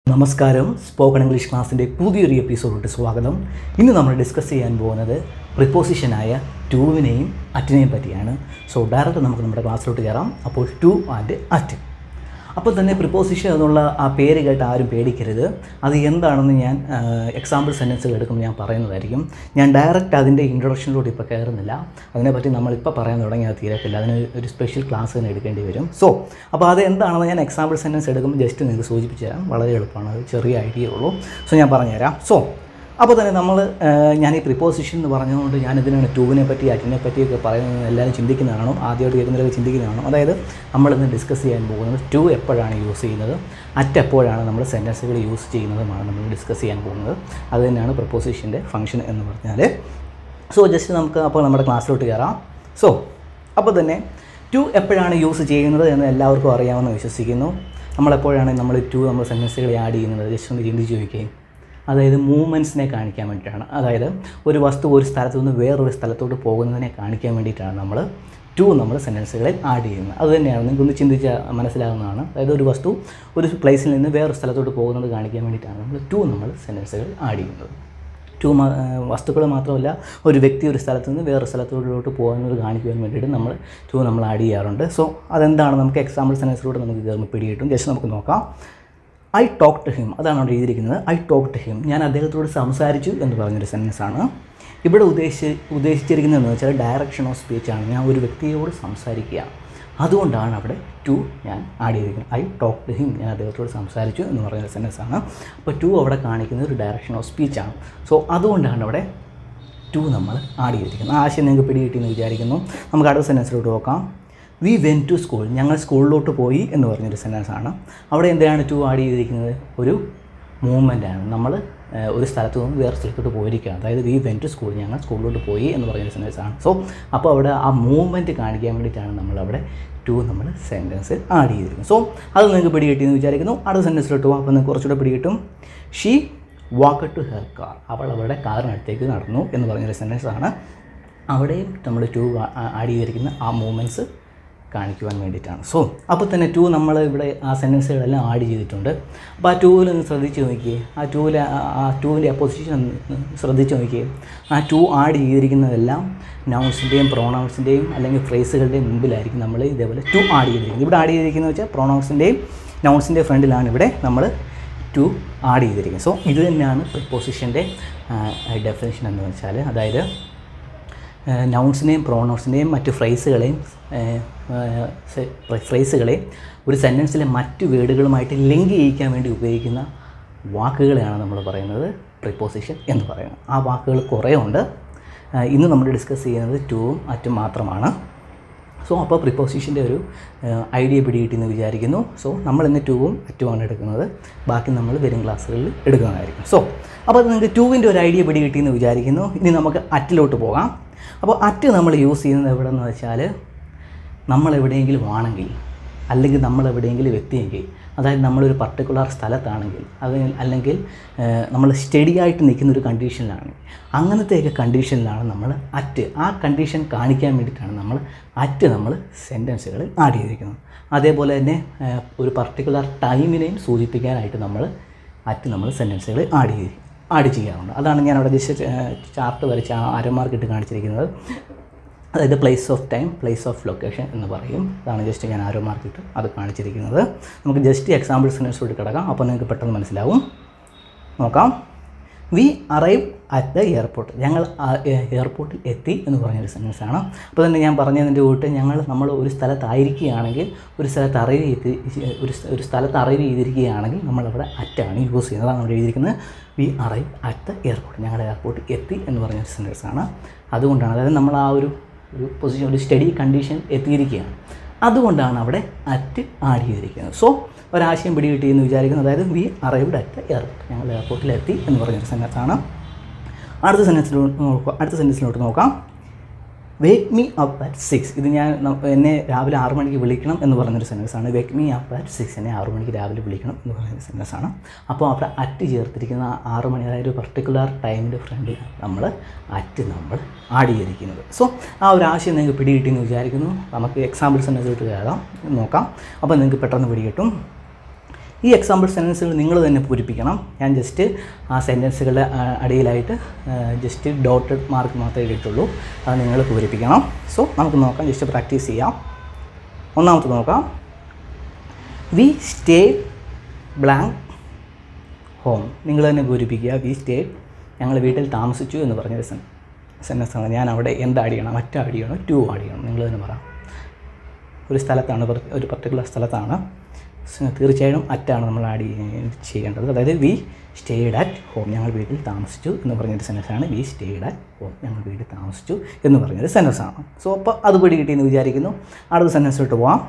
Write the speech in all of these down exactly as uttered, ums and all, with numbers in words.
നമസ്കാരം spoken English ക്ലാസ്സിൻ്റെ പുതിയൊരു എപ്പിസോഡിലോട്ട് സ്വാഗതം. ഇന്ന് നമ്മൾ ഡിസ്കസ് ചെയ്യാൻ പോകുന്നത് പ്രിപ്പോസിഷനായ ടൂവിനെയും അറ്റിനെയും പറ്റിയാണ്. സോ ഡയറക്റ്റ് നമുക്ക് നമ്മുടെ ക്ലാസ്സിലോട്ട് കയറാം. അപ്പോൾ ടു ആൻഡ് അറ്റ്. അപ്പോൾ തന്നെ പ്രിപ്പോസിഷൻ എന്നുള്ള ആ പേര് കേട്ട് ആരും പേടിക്കരുത്. അത് എന്താണെന്ന് ഞാൻ എക്സാമ്പിൾ സെൻറ്റൻസുകൾ എടുക്കുമ്പോൾ ഞാൻ പറയുന്നതായിരിക്കും. ഞാൻ ഡയറക്റ്റ് അതിൻ്റെ ഇൻട്രൊഡക്ഷനിലോട്ട് ഇപ്പോൾ കയറുന്നില്ല. അതിനെപ്പറ്റി നമ്മളിപ്പോൾ പറയാൻ തുടങ്ങിയാൽ തീരത്തില്ല. അതിന് ഒരു സ്പെഷ്യൽ ക്ലാസ് തന്നെ എടുക്കേണ്ടി വരും. സോ അപ്പോൾ അത് എന്താണെന്ന് ഞാൻ എക്സാമ്പിൾ സെൻറ്റൻസ് എടുക്കുമ്പോൾ ജസ്റ്റ് നിങ്ങൾക്ക് സൂചിപ്പിച്ച് തരാം. വളരെ എളുപ്പമാണ്, അത് ചെറിയ ഐഡിയ ഉള്ളൂ. സോ ഞാൻ പറഞ്ഞുതരാം. സോ അപ്പോൾ തന്നെ നമ്മൾ ഞാൻ ഈ പ്രിപ്പോസിഷൻ എന്ന് പറഞ്ഞതുകൊണ്ട് ഞാൻ ഇതിനാണ് ടൂവിനെ പറ്റി അറ്റിനെ പറ്റിയൊക്കെ പറയുന്നത് എല്ലാവരും ചിന്തിക്കുന്നതാണോ, ആദ്യമായിട്ട് കേൾക്കുന്നവരൊക്കെ ചിന്തിക്കുന്നതാണോ? അതായത് നമ്മളിന്ന് ഡിസ്കസ് ചെയ്യാൻ പോകുന്നത് ടു എപ്പോഴാണ് യൂസ് ചെയ്യുന്നത്, അറ്റ് എപ്പോഴാണ് നമ്മൾ സെൻറ്റൻസുകൾ യൂസ് ചെയ്യുന്നതുമാണ് നമ്മൾ ഡിസ്കസ് ചെയ്യാൻ പോകുന്നത്. അത് തന്നെയാണ് പ്രിപ്പോസിഷൻ്റെ ഫംഗ്ഷൻ എന്ന് പറഞ്ഞാൽ. സോ ജസ്റ്റ് നമുക്ക് അപ്പോൾ നമ്മുടെ ക്ലാസ്സിലോട്ട് കയറാം. സോ അപ്പോൾ തന്നെ ടു എപ്പോഴാണ് യൂസ് ചെയ്യുന്നത് എന്ന് എല്ലാവർക്കും അറിയാമെന്ന് വിശ്വസിക്കുന്നു. നമ്മളെപ്പോഴാണ് നമ്മൾ ടു നമ്മൾ സെൻറ്റൻസുകൾ ആഡ് ചെയ്യുന്നത് ജസ്റ്റ് ഒന്ന് ചിന്തിച്ച് ചോദിക്കുകയും, അതായത് മൂവ്മെൻറ്റ്സിനെ കാണിക്കാൻ വേണ്ടിയിട്ടാണ്. അതായത് ഒരു വസ്തു ഒരു സ്ഥലത്തു നിന്ന് വേറൊരു സ്ഥലത്തോട്ട് പോകുന്നതിനെ കാണിക്കാൻ വേണ്ടിയിട്ടാണ് നമ്മൾ ടു നമ്മൾ സെൻറ്റൻസുകളിൽ ആഡ് ചെയ്യുന്നത്. അത് തന്നെയാണ് നിങ്ങൾക്കൊന്ന് ചിന്തിച്ചാൽ മനസ്സിലാകുന്നതാണ്. അതായത് ഒരു വസ്തു ഒരു പ്ലേസിൽ നിന്ന് വേറൊരു സ്ഥലത്തോട്ട് പോകുന്നത് കാണിക്കാൻ വേണ്ടിയിട്ടാണ് നമ്മൾ ടു നമ്മൾ സെൻറ്റൻസുകൾ ആഡ് ചെയ്യുന്നത്. ടു വസ്തുക്കൾ മാത്രമല്ല, ഒരു വ്യക്തി ഒരു സ്ഥലത്ത് നിന്ന് വേറൊരു സ്ഥലത്തോട്ട് പോകുന്നത് കാണിക്കുവാൻ വേണ്ടിയിട്ട് നമ്മൾ ടു നമ്മൾ ആഡ് ചെയ്യാറുണ്ട്. സോ അതെന്താണ് നമുക്ക് എക്സാമ്പിൾ സെൻറ്റൻസിലൂടെ നമുക്ക് കയറുമ്പോൾ പിടികിട്ടും. ജസ്റ്റ് നമുക്ക് നോക്കാം. ഐ ടോക്ക് ടു ഹിം, അതാണ് അവിടെ എഴുതിയിരിക്കുന്നത്. ഐ ടോക്ക് ടു ഹിം, ഞാൻ അദ്ദേഹത്തോട് സംസാരിച്ചു എന്ന് പറഞ്ഞൊരു സെൻറ്റൻസാണ്. ഇവിടെ ഉദ്ദേശിച്ച് ഉദ്ദേശിച്ചിരിക്കുന്നതെന്ന് വെച്ചാൽ ഡയറക്ഷൻ ഓഫ് സ്പീച്ചാണ്. ഞാൻ ഒരു വ്യക്തിയോട് സംസാരിക്കുക, അതുകൊണ്ടാണ് അവിടെ ടു ഞാൻ ആഡ് ചെയ്തിരിക്കുന്നത്. ഐ ടോക്ക് ടു ഹിം, ഞാൻ അദ്ദേഹത്തോട് സംസാരിച്ചു എന്ന് പറഞ്ഞൊരു സെൻറ്റൻസാണ്. അപ്പോൾ ടു അവിടെ കാണിക്കുന്നത് ഒരു ഡയറക്ഷൻ ഓഫ് സ്പീച്ചാണ്. സോ അതുകൊണ്ടാണ് അവിടെ ടു നമ്മൾ ആഡ് ചെയ്തിരിക്കുന്നത്. ആ ആശയം നിങ്ങൾക്ക് പിടികിട്ടിയെന്ന് വിചാരിക്കുന്നു. നമുക്ക് അടുത്ത സെൻറ്റൻസിലോട്ട് നോക്കാം. വി വെൻ ടു സ്കൂൾ, ഞങ്ങൾ സ്കൂളിലോട്ട് പോയി എന്ന് പറഞ്ഞൊരു സെൻറ്റൻസാണ്. അവിടെ എന്താണ് ടു ആഡ് ചെയ്തിരിക്കുന്നത്? ഒരു മൂവ്മെൻറ്റാണ്. നമ്മൾ ഒരു സ്ഥലത്ത് നിന്ന് വേറെ സ്ഥലത്തോട്ട് പോയിരിക്കുകയാണ്. അതായത് വി വെൻ ടു സ്കൂൾ, ഞങ്ങൾ സ്കൂളിലോട്ട് പോയി എന്ന് പറഞ്ഞൊരു സെൻറ്റൻസാണ്. സോ അപ്പോൾ അവിടെ ആ മൂവ്മെൻറ്റ് കാണിക്കാൻ വേണ്ടിയിട്ടാണ് നമ്മളവിടെ ടു നമ്മൾ സെൻറ്റൻസ് ആഡ് ചെയ്തിരിക്കുന്നത്. സോ അത് നിങ്ങൾക്ക് പിടികിട്ടിയെന്ന് വിചാരിക്കുന്നു. അടുത്ത സെൻറ്റൻസിലോട്ട് പോകും. അപ്പോൾ നിങ്ങൾക്ക് കുറച്ചുകൂടെ പിടികിട്ടും. She walk to her car, അവൾ അവളുടെ കാറിനടുത്തേക്ക് നടന്നു എന്ന് പറഞ്ഞൊരു സെൻറ്റൻസാണ്. അവിടെയും നമ്മൾ ടു ആഡ് ചെയ്തിരിക്കുന്ന ആ മൂവ്മെൻറ്റ്സ് കാണിക്കുവാൻ വേണ്ടിയിട്ടാണ്. സോ അപ്പോൾ തന്നെ ടു നമ്മൾ ഇവിടെ ആ സെൻറ്റൻസുകളെല്ലാം ആഡ് ചെയ്തിട്ടുണ്ട്. അപ്പോൾ ആ ടൂവിൽ ഒന്ന് ശ്രദ്ധിച്ച് നോക്കിയേ. ആ ടൂവിൽ ആ ടൂവിൻ്റെ അപ്പോസിഷൻ ശ്രദ്ധിച്ച് നോക്കിയേ. ആ ടു ആഡ് ചെയ്തിരിക്കുന്നതെല്ലാം നൗൺസിൻ്റെയും പ്രോണൗൺസിൻ്റെയും അല്ലെങ്കിൽ ഫ്രേസുകളുടെയും മുമ്പിലായിരിക്കും നമ്മൾ ഇതേപോലെ ടു ആഡ് ചെയ്തിരിക്കുന്നത്. ഇവിടെ ആഡ് ചെയ്തിരിക്കുന്നത് വെച്ചാൽ പ്രോണൗൺസിൻ്റെയും നൗൺസിൻ്റെയും ഫ്രണ്ടിലാണ് ഇവിടെ നമ്മൾ ടു ആഡ് ചെയ്തിരിക്കുന്നത്. സോ ഇത് തന്നെയാണ് പ്രിപ്പോസിഷൻ്റെ ഡെഫിനിഷൻ എന്ന് വെച്ചാൽ, അതായത് നൗൺസിനെയും പ്രോണൗൺസിനെയും മറ്റ് ഫ്രേസുകളെയും ഫ്രേസുകളെയും ഒരു സെൻറ്റൻസിലെ മറ്റ് വേർഡുകളുമായിട്ട് ലിങ്ക് ചെയ്യിക്കാൻ വേണ്ടി ഉപയോഗിക്കുന്ന വാക്കുകളെയാണ് നമ്മൾ പറയുന്നത് പ്രിപ്പോസിഷൻ എന്ന് പറയുന്നത്. ആ വാക്കുകൾ കുറേ ഉണ്ട്. ഇന്ന് നമ്മൾ ഡിസ്കസ് ചെയ്യുന്നത് ടൂവും അറ്റും മാത്രമാണ്. സോ അപ്പോൾ പ്രിപ്പോസിഷൻ്റെ ഒരു ഐഡിയ പിടികിട്ടിയെന്ന് വിചാരിക്കുന്നു. സോ നമ്മൾ ഇന്ന് ടൂവും അറ്റുമാണ് എടുക്കുന്നത്. ബാക്കി നമ്മൾ വരും ക്ലാസ്സുകളിൽ എടുക്കുന്നതായിരിക്കും. സോ അപ്പോൾ നിങ്ങൾക്ക് ടൂവിൻ്റെ ഒരു ഐഡിയ പിടികിട്ടിയെന്ന് വിചാരിക്കുന്നു. ഇനി നമുക്ക് അറ്റിലോട്ട് പോകാം. അപ്പോൾ അറ്റ് നമ്മൾ യൂസ് ചെയ്യുന്നത് എവിടെയെന്ന് വെച്ചാൽ, നമ്മളെവിടെയെങ്കിലും ആണെങ്കിൽ അല്ലെങ്കിൽ നമ്മളെവിടെയെങ്കിലും എത്തിയെങ്കിൽ, അതായത് നമ്മളൊരു പർട്ടിക്കുലർ സ്ഥലത്താണെങ്കിൽ, അത് അല്ലെങ്കിൽ നമ്മൾ സ്റ്റഡി ആയിട്ട് നിൽക്കുന്ന ഒരു കണ്ടീഷനിലാണ്, അങ്ങനത്തെയൊക്കെ കണ്ടീഷനിലാണ് നമ്മൾ അറ്റ്, ആ കണ്ടീഷൻ കാണിക്കാൻ വേണ്ടിയിട്ടാണ് നമ്മൾ അറ്റ് നമ്മൾ സെൻറ്റൻസുകൾ ആഡ് ചെയ്തിരിക്കുന്നത്. അതേപോലെ തന്നെ ഒരു പർട്ടിക്കുലർ ടൈമിനെയും സൂചിപ്പിക്കാനായിട്ട് നമ്മൾ അറ്റ് നമ്മൾ സെൻറ്റൻസുകൾ ആഡ് ചെയ്ത് ആഡ് ചെയ്യാറുണ്ട്. അതാണ് ഞാൻ അവിടെ ജസ്റ്റ് ചാർട്ട് വരച്ച് ആ ആരോ മാർക്ക് ഇട്ട് കാണിച്ചിരിക്കുന്നത്. അതായത് place of time, place of location എന്ന് പറയും. അതാണ് ജസ്റ്റ് ഞാൻ ആരോ മാർക്ക് ഇട്ട് അത് കാണിച്ചിരിക്കുന്നത്. നമുക്ക് ജസ്റ്റ് എക്സാമ്പിൾ സെൻറ്റൻസിലോട്ട് കിടക്കാം. അപ്പോൾ നിങ്ങൾക്ക് പെട്ടെന്ന് മനസ്സിലാവും. നോക്കാം. We arrive at the airport, ഞങ്ങൾ എയർപോർട്ടിൽ എത്തി എന്ന് പറഞ്ഞൊരു സെൻറ്റൻസാണ്. അപ്പോൾ തന്നെ ഞാൻ പറഞ്ഞതിൻ്റെ കൂട്ട് ഞങ്ങൾ നമ്മൾ ഒരു സ്ഥലത്തായിരിക്കുകയാണെങ്കിൽ, ഒരു സ്ഥലത്ത് അറൈവ് ചെയ്ത് ഒരു ഒരു സ്ഥലത്ത് അറൈവ് ചെയ്തിരിക്കുകയാണെങ്കിൽ നമ്മളവിടെ അറ്റാണ് യൂസ് ചെയ്യുന്നത്. അതാണ് അവിടെ എഴുതിയിരിക്കുന്നത്. We arrive at the airport, ഞങ്ങൾ എയർപോർട്ടിൽ എത്തി എന്ന് പറഞ്ഞൊരു സെൻറ്റൻസാണ്. അതുകൊണ്ടാണ്, അതായത് നമ്മൾ ആ ഒരു ഒരു പൊസിഷൻ, ഒരു സ്റ്റഡി കണ്ടീഷൻ എത്തിയിരിക്കുകയാണ്. അതുകൊണ്ടാണ് അവിടെ അറ്റ് ആഡ് ചെയ്തിരിക്കുന്നത്. സോ ഒരാശയം പിടികിട്ടിയെന്ന് വിചാരിക്കുന്നു. അതായത് we arrived at the airport, ഞങ്ങൾ എയർപോർട്ടിലെത്തി എന്ന് പറഞ്ഞൊരു സെൻറ്റൻസാണ്. അടുത്ത സെൻറ്റൻസിലോട്ട് നോക്കാം അടുത്ത സെൻറ്റൻസിലോട്ട് നോക്കാം wake me up at six, ഇത് ഞാൻ എന്നെ രാവിലെ ആറു മണിക്ക് വിളിക്കണം എന്ന് പറഞ്ഞൊരു സെൻറ്റൻസാണ്. Wake me up at six, എന്നെ ആറു മണിക്ക് രാവിലെ വിളിക്കണം എന്ന് പറഞ്ഞൊരു സെൻറ്റൻസാണ്. അപ്പോൾ അവിടെ അറ്റ് ചേർത്തിരിക്കുന്ന ആറു മണി, അതായത് ഒരു പർട്ടിക്കുലർ ടൈമിൻ്റെ ഫ്രണ്ടിൽ നമ്മൾ അറ്റ് നമ്മൾ ആഡ് ചെയ്തിരിക്കുന്നത്. സോ ആ ഒരു ആശയം നിങ്ങൾക്ക് പിടികിട്ടിയെന്ന് വിചാരിക്കുന്നു. നമുക്ക് എക്സാമ്പിൾ സെൻറ്റൻസിലോട്ട് കയറാം, നോക്കാം. അപ്പോൾ നിങ്ങൾക്ക് പെട്ടെന്ന് പിടികിട്ടും. ഈ എക്സാമ്പിൾ സെൻറ്റൻസുകൾ നിങ്ങൾ തന്നെ പൂരിപ്പിക്കണം. ഞാൻ ജസ്റ്റ് ആ സെൻറ്റൻസുകളുടെ അടിയിലായിട്ട് ജസ്റ്റ് ഡോട്ടഡ് മാർക്ക് മാത്രമേ ഇട്ടിട്ടുള്ളൂ. അത് നിങ്ങൾ പൂരിപ്പിക്കണം. സോ നമുക്ക് നോക്കാം, ജസ്റ്റ് പ്രാക്ടീസ് ചെയ്യാം. ഒന്നാമത്തെ നോക്കാം. We stay blank home. നിങ്ങൾ തന്നെ പൂരിപ്പിക്കുക. വി സ്റ്റേ, ഞങ്ങൾ വീട്ടിൽ താമസിച്ചു എന്ന് പറഞ്ഞൊരു സെൻ സെൻറ്റൻസാണ്. ഞാൻ അവിടെ എന്ത് ആഡ് ചെയ്യണം? അറ്റ് ആഡ് ചെയ്യണം, ടു ആഡ് ചെയ്യണം? നിങ്ങൾ തന്നെ പറയാം. ഒരു സ്ഥലത്താണ്, ഒരു പർട്ടിക്കുലർ സ്ഥലത്താണ്, തീർച്ചയായും അറ്റാണ് നമ്മൾ ആഡ് ചെയ്യേണ്ടത്. അതായത് വി സ്റ്റേഡ് അറ്റ് ഹോം, ഞങ്ങൾ വീട്ടിൽ താമസിച്ചു എന്ന് പറഞ്ഞൊരു സെൻറ്റൻസാണ്. വി സ്റ്റേഡ് അറ്റ് ഹോം, ഞങ്ങൾ വീട്ടിൽ താമസിച്ചു എന്ന് പറഞ്ഞൊരു സെൻറ്റൻസാണ്. സോ അപ്പോൾ അത് പിടി കിട്ടിയെന്ന് വിചാരിക്കുന്നു. അടുത്ത സെൻറ്റൻസിലോട്ട് പോവാം.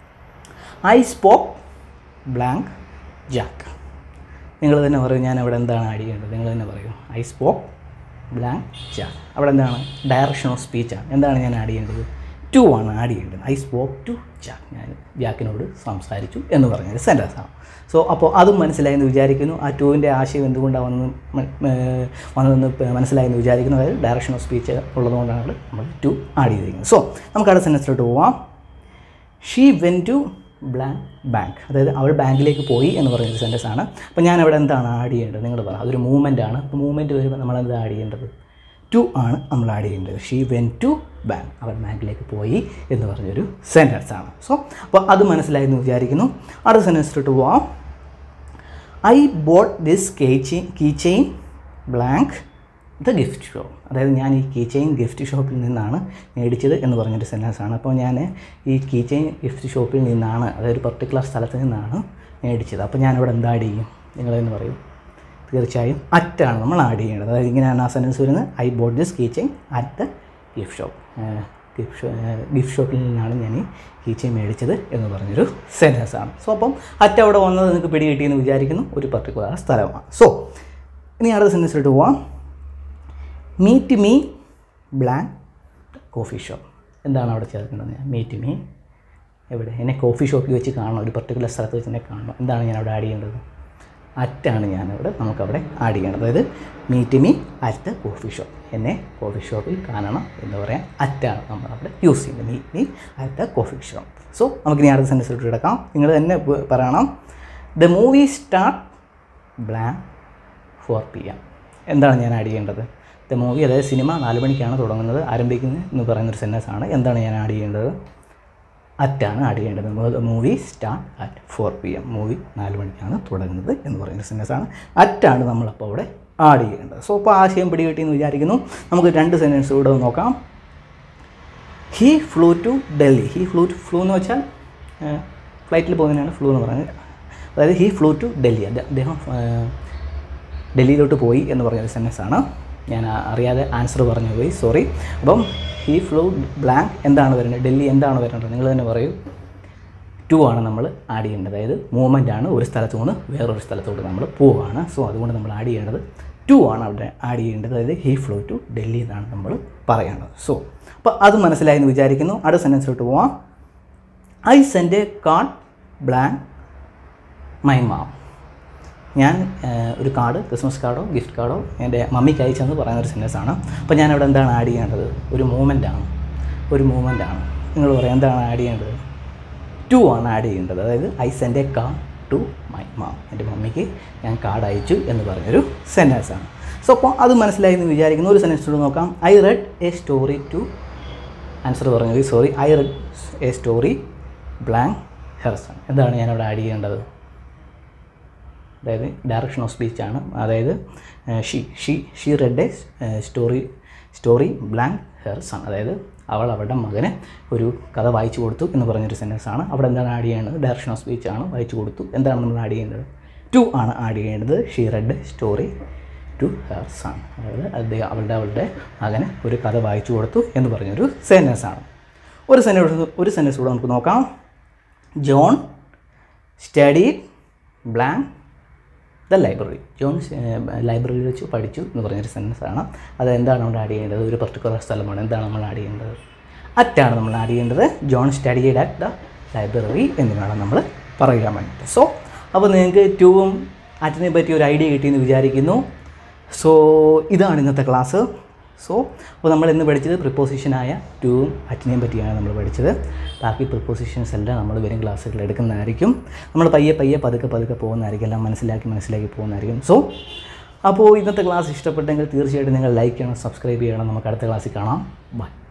I spoke blank Jack. നിങ്ങൾ തന്നെ പറയൂ, ഞാൻ അവിടെ എന്താണ് ആഡ് ചെയ്യേണ്ടത്? നിങ്ങൾ തന്നെ പറയൂ. I spoke blank Jack. അവിടെ എന്താണ്? ഡയറക്ഷൻ ഓഫ് സ്പീച്ചാണ്. എന്താണ് ഞാൻ ആഡ് ചെയ്യേണ്ടത്? ടു ആണ് ആഡ് ചെയ്യേണ്ടത്. ഐ സ്പോക്ക് ടു ജാക്ക്, ഞാൻ ജാക്കിനോട് സംസാരിച്ചു എന്ന് പറഞ്ഞൊരു സെൻറ്റൻസാണ്. സോ അപ്പോൾ അതും മനസ്സിലായെന്ന് വിചാരിക്കുന്നു. ആ ടുവിൻ്റെ ആശയം എന്തുകൊണ്ടാണ് വന്ന് വന്നതെന്ന് മനസ്സിലായെന്ന് വിചാരിക്കുന്നു. അതായത് ഡയറക്ഷൻ ഓഫ് സ്പീച്ച് ഉള്ളതുകൊണ്ടാണ് നമ്മൾ ടു ആഡ് ചെയ്തിരിക്കുന്നത്. സോ നമുക്ക് അടുത്ത സെൻറ്റൻസിലോട്ട് പോവാം. She went to blank bank. അതായത് അവൾ ബാങ്കിലേക്ക് പോയി എന്ന് പറയുന്നൊരു സെൻറ്റൻസ് ആണ്. അപ്പോൾ ഞാൻ അവിടെ എന്താണ് ആഡ് ചെയ്യേണ്ടത്? നിങ്ങൾ പറ. അതൊരു മൂവ്മെൻ്റ് ആണ്. അപ്പോൾ മൂവ്മെൻറ്റ് വരുമ്പോൾ നമ്മൾ എന്താ ആഡ് ചെയ്യേണ്ടത്? ടു ആണ് നമ്മൾ ആഡ് ചെയ്യേണ്ടത്. ഷീ വെൻ ടു ബാങ്ക്, അവൾ ബാങ്കിലേക്ക് പോയി എന്ന് പറഞ്ഞൊരു സെൻറ്റൻസ് ആണ്. സോ അപ്പോൾ അത് മനസ്സിലായെന്ന് വിചാരിക്കുന്നു. അടുത്ത സെൻറ്റൻസിലോട്ട് പോവാം. I bought this key chain key chain blank the gift shop. അതായത് ഞാൻ ഈ കീ ചെയിൻ ഗിഫ്റ്റ് ഷോപ്പിൽ നിന്നാണ് മേടിച്ചത് എന്ന് പറഞ്ഞൊരു സെൻറ്റൻസ് ആണ്. അപ്പോൾ ഞാൻ ഈ കീ ചെയിൻ ഗിഫ്റ്റ് ഷോപ്പിൽ നിന്നാണ്, അതായത് ഒരു പർട്ടിക്കുലർ സ്ഥലത്ത് നിന്നാണ് മേടിച്ചത്. അപ്പോൾ ഞാനിവിടെ എന്താ ആഡ് ചെയ്യും? നിങ്ങളെന്ന് പറയും. തീർച്ചയായും അറ്റാണ് നമ്മൾ ആഡ് ചെയ്യേണ്ടത്. അതായത് ഇങ്ങനെയാണ് ആ സെൻറ്റൻസ് വരുന്നത്. I bought this key chain at the gift shop. Gift show gift ഷോപ്പിൽ നിന്നാണ് ഞാൻ ഈ കീ ചെയിൻ മേടിച്ചത് എന്ന് പറഞ്ഞൊരു സെൻറ്റൻസ് ആണ്. സോ അപ്പം അറ്റ അവിടെ വന്നത് നിങ്ങൾക്ക് പിടി കിട്ടിയെന്ന് വിചാരിക്കുന്നു. ഒരു പർട്ടിക്കുലർ സ്ഥലമാണ്. സോ ഇനി അടുത്ത സെൻറ്റൻസിലോട്ട് പോവാം. Meet me blank coffee shop. എന്താണ് അവിടെ ചേർക്കേണ്ടത്? മീറ്റ് മീ എവിടെ? എന്നെ കോഫി ഷോപ്പിൽ വെച്ച് കാണണം, ഒരു പർട്ടിക്കുലർ സ്ഥലത്ത് വെച്ച് എന്നെ കാണണം. എന്താണ് ഞാൻ അവിടെ ആഡ് ചെയ്യേണ്ടത്? അറ്റാണ് ഞാനവിടെ നമുക്കവിടെ ആഡ് ചെയ്യേണ്ടത്. അതായത് meet me at the coffee shop, എന്നെ കോഫി ഷോപ്പിൽ കാണണം എന്ന് പറയാൻ അറ്റാണ് നമ്മൾ അവിടെ യൂസ് ചെയ്യുന്നത്. Meet me at the coffee shop. So നമുക്കിനി അടുത്ത സെൻറ്റൻസിലോട്ട് കിടക്കാം. നിങ്ങൾ തന്നെ പറയണം. The movie start blank four P M. എന്താണ് ഞാൻ ആഡ് ചെയ്യേണ്ടത്? ദ മൂവി, അതായത് സിനിമ നാല് മണിക്കാണ് തുടങ്ങുന്നത്, ആരംഭിക്കുന്നത് എന്ന് പറയുന്നൊരു സെൻറ്റൻസ് ആണ്. എന്താണ് ഞാൻ ആഡ് ചെയ്യേണ്ടത്? അറ്റാണ് ആഡ് ചെയ്യേണ്ടത്. Movie start at four P M. Movie നാല് മണിക്കാണ് തുടങ്ങുന്നത് എന്ന് പറയുന്ന സെൻറ്റൻസ് ആണ്. അറ്റാണ് നമ്മളപ്പോൾ അവിടെ ആഡ് ചെയ്യേണ്ടത്. സോ അപ്പോൾ ആശയം പിടികിട്ടിയെന്ന് വിചാരിക്കുന്നു. നമുക്ക് രണ്ട് സെൻറ്റൻസ് കൂടെ നോക്കാം. He flew to Delhi. He flew to flew എന്ന് വെച്ചാൽ ഫ്ലൈറ്റിൽ പോകുന്നതിനാണ് ഫ്ലൂ എന്ന് പറയുന്നത്. അതായത് ഹീ ഫ്ലൂ ടു ഡൽഹി, അദ്ദേഹം ഡൽഹിയിലോട്ട് പോയി എന്ന് പറയുന്ന സെൻറ്റൻസ് ആണ്. ഞാൻ അറിയാതെ ആൻസർ പറഞ്ഞു പോയി, സോറി. അപ്പം ഹീ ഫ്ലൂ ബ്ലാങ്ക് എന്താണ് വരുന്നത്? ഡൽഹി എന്താണ് വരുന്നത്? നിങ്ങൾ തന്നെ പറയൂ. ടു ആണ് നമ്മൾ ആഡ് ചെയ്യേണ്ടത്. അതായത് മൂവ്മെൻ്റ് ആണ്, ഒരു സ്ഥലത്തു നിന്ന് വേറൊരു സ്ഥലത്തോട്ട് നമ്മൾ പോവുകയാണ്. സോ അതുകൊണ്ട് നമ്മൾ ആഡ് ചെയ്യേണ്ടത് ടു ആണ് അവിടെ ആഡ് ചെയ്യേണ്ടത്. അതായത് ഹീ ഫ്ലൂ ടു ഡൽഹി എന്നാണ് നമ്മൾ പറയേണ്ടത്. സോ അപ്പോൾ അത് മനസ്സിലായെന്ന് വിചാരിക്കുന്നു. അടുത്ത സെൻറ്റൻസിലോട്ട് പോവാം. I send a card blank my mom. ഞാൻ ഒരു കാർഡ്, ക്രിസ്മസ് കാർഡോ ഗിഫ്റ്റ് കാർഡോ എൻ്റെ മമ്മിക്ക് അയച്ചെന്ന് പറയുന്നൊരു സെൻറ്റൻസ് ആണ്. അപ്പോൾ ഞാനവിടെ എന്താണ് ആഡ് ചെയ്യേണ്ടത്? ഒരു മൂവ്മെൻ്റ് ആണ്, ഒരു മൂവ്മെൻ്റ് ആണ്. നിങ്ങൾ പറയാം എന്താണ് ആഡ് ചെയ്യേണ്ടത്? ടു ആണ് ആഡ് ചെയ്യേണ്ടത്. അതായത് I send a card to my mom, എൻ്റെ മമ്മിക്ക് ഞാൻ കാർഡ് അയച്ചു എന്ന് പറഞ്ഞൊരു സെൻറ്റൻസ് ആണ്. സോ അപ്പോൾ അത് മനസ്സിലായി എന്ന് വിചാരിക്കുന്നു. ഒരു സെൻറ്റൻസ് നോക്കാം. I read a story to, answer പറഞ്ഞത് sorry, I read a story blank her son. എന്താണ് ഞാനവിടെ ആഡ് ചെയ്യേണ്ടത്? അതായത് ഡയറക്ഷൻ ഓഫ് സ്പീച്ചാണ്. അതായത് she she she read a story story blank her son. അതായത് അവൾ അവളുടെ മകന് ഒരു കഥ വായിച്ചു കൊടുത്തു എന്ന് പറഞ്ഞൊരു സെൻറ്റൻസ് ആണ്. അവിടെ എന്താണ് ആഡ് ചെയ്യേണ്ടത്? ഡയറക്ഷൻ ഓഫ് സ്പീച്ചാണ്, വായിച്ചു കൊടുത്തു. എന്താണ് നമ്മൾ ആഡ് ചെയ്യേണ്ടത്? ടു ആണ് ആഡ് ചെയ്യേണ്ടത്. She read story to her son. അതായത് അദ്ദേഹം അവളുടെ അവളുടെ മകന് ഒരു കഥ വായിച്ചു കൊടുത്തു എന്ന് പറഞ്ഞൊരു സെൻറ്റൻസ് ആണ്. ഒരു സെൻറ്റൻസ് ഒരു സെൻറ്റൻസ് കൂടെ നമുക്ക് നോക്കാം. John studied blank the library. John ലൈബ്രറിയിൽ വെച്ച് പഠിച്ചു എന്ന് പറഞ്ഞൊരു സെൻറ്റൻസ് ആണ്. അത് എന്താണ് നമ്മൾ ആഡ് ചെയ്യേണ്ടത്? ഒരു പർട്ടിക്കുലർ സ്ഥലമാണ്. എന്താണ് നമ്മൾ ആഡ് ചെയ്യേണ്ടത്? അറ്റാണ് നമ്മൾ ആഡ് ചെയ്യേണ്ടത്. John studied at the library എന്ന് വേണം നമ്മൾ പറയാൻ വേണ്ടിയിട്ട്. സോ അപ്പോൾ നിങ്ങൾക്ക് ടൂവും അറ്റിനെ പറ്റി ഒരു ഐഡിയ കിട്ടിയെന്ന് വിചാരിക്കുന്നു. സോ ഇതാണ് ഇന്നത്തെ ക്ലാസ്. സോ അപ്പോൾ നമ്മൾ ഇന്ന് പഠിച്ചത് പ്രിപ്പോസിഷനായ ടൂവും അറ്റിനെയും പറ്റിയാണ് നമ്മൾ പഠിച്ചത്. ബാക്കി പ്രിപ്പോസിഷൻസ് എല്ലാം നമ്മൾ വരും ക്ലാസ്സുകളിൽ എടുക്കുന്നതായിരിക്കും. നമ്മൾ പയ്യെ പയ്യെ പതുക്കെ പതുക്കെ പോകുന്നതായിരിക്കും, എല്ലാം മനസ്സിലാക്കി മനസ്സിലാക്കി പോകുന്നതായിരിക്കും. സോ അപ്പോൾ ഇന്നത്തെ ക്ലാസ് ഇഷ്ടപ്പെട്ടെങ്കിൽ തീർച്ചയായിട്ടും നിങ്ങൾ ലൈക്ക് ചെയ്യണം, സബ്സ്ക്രൈബ് ചെയ്യണം. നമുക്ക് അടുത്ത ക്ലാസ്സിൽ കാണാം. ബൈ.